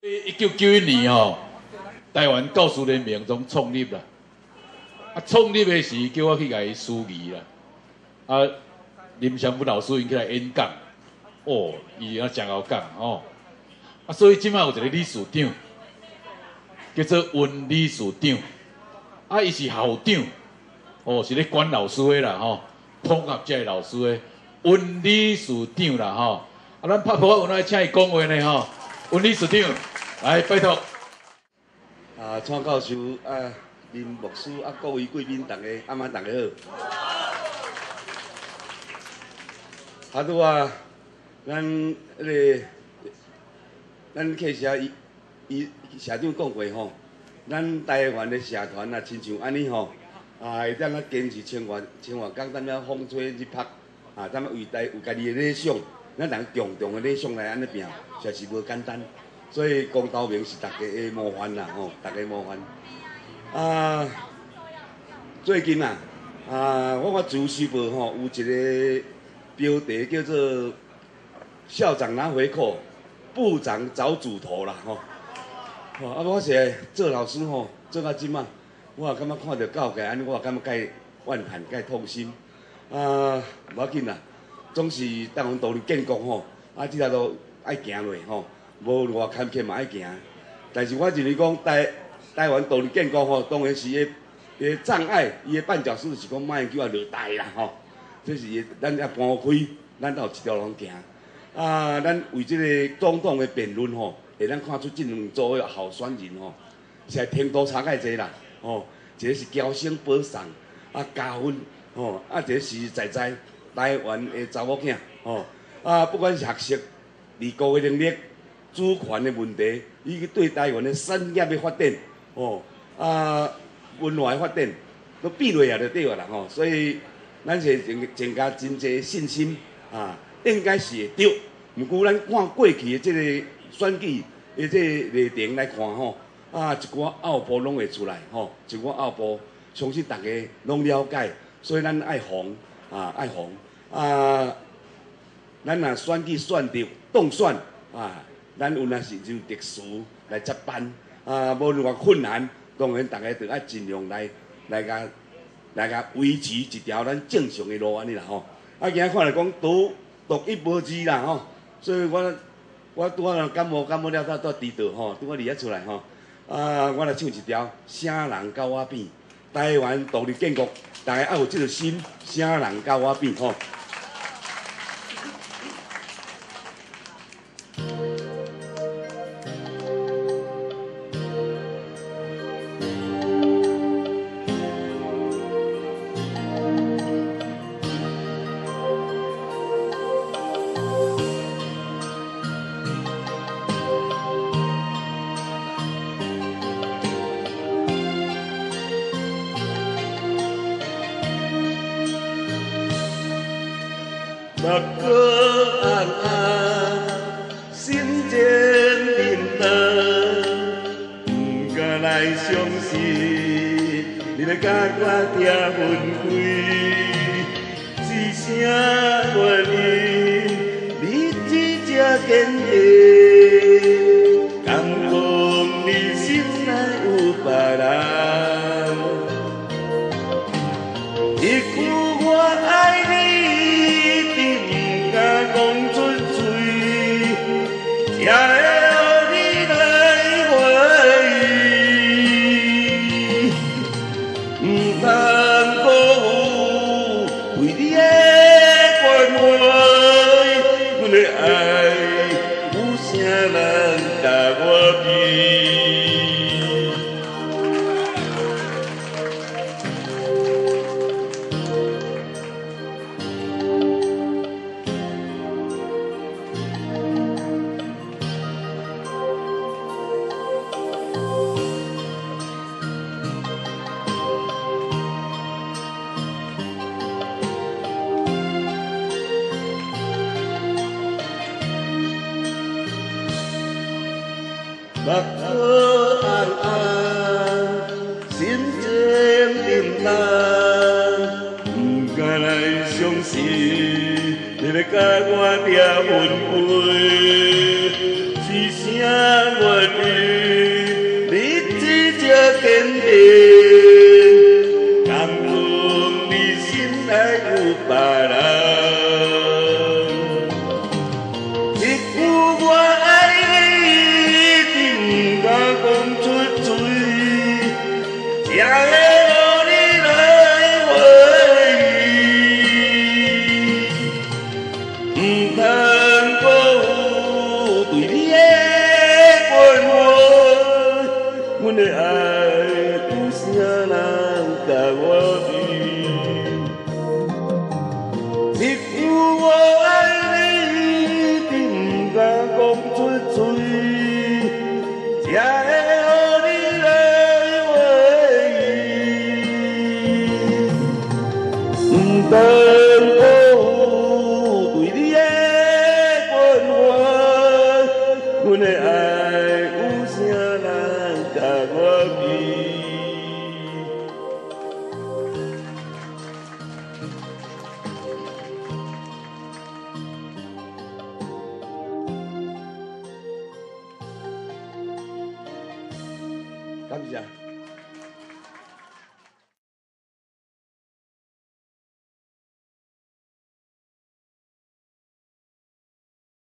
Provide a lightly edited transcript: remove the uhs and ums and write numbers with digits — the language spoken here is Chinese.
1991年台湾教师联盟总创立啦。创立的时叫我去甲伊书议啦。林祥武老师因起来演讲，伊真好讲所以即摆有一个理事长，叫做温理事长。伊是校长，是咧管老师的啦统合这些老师的温理事长啦咱拍破我来请伊讲话呢温理事长来拜托。 蔡教授林牧师各位贵宾，大家大家好。拄咱客社伊社长讲过咱台湾的社团亲像安尼会当坚持千外工，咱要风吹日晒咱要为有家己的理想，咱人共同的理想来安尼拼，实是无简单。所以公道明是大家的模范啦大家模范。最近我自由时报有一个标题叫做“校长拿回扣，部长找主头”啦我是做老师做到即马，我也感觉看到教界安尼，我也感觉介万寒介痛心。无要紧啦，总是台湾独立建国这条路爱行落无偌坎坷嘛爱行。但是我认为讲台湾独立建国当然是伊障碍，伊的绊脚石是讲莫叫我落台啦这是咱要搬开，咱有一条路行。咱为这个总统的辩论会咱看出这两组的候选人实在程度差介济啦一个是娇生饱送加分一个实实在在台湾的查某囝不管是学识、理工的能力、主权的问题，以及对台湾的产业的发展文化的发展都比落也就对啦所以咱是增加真济信心应该是会对。毋过咱看过去的这个选举的这个历程来看一寡拗步拢会出来一寡拗步，相信大家拢了解，所以咱爱防爱防咱若选举选着当选咱有若是就特殊来接班无偌困难，当然大家就爱尽量来甲维持一条咱正常的路安尼啦今仔看来讲独一无二啦所以我拄仔感冒了，倒低倒拄仔离遐出来我来唱一条啥人到我边，台湾独立建国，大家要有这个心，啥人到我边目光红红，心情沉重，不敢来相信，你要甲我拆分开，一声愿意，你只这坚定，敢讲你心内有别人，一句我爱你。讲出嘴，才会予你来回忆。唔通辜负为你的关怀，阮的爱有啥人甲我比？目眶红红，心情沉重，不敢来相信，你要甲我拆分开，一声愿甘愿你心内有别人。一句我爱你，你不敢讲出嘴，才会让你来回忆。不通搁有对你的关怀，阮的爱有啥人甲我比？一句我爱你，你不敢讲出嘴，才会让你来回忆。不通搁有对你的关怀，阮的爱有啥人甲我比？感谢。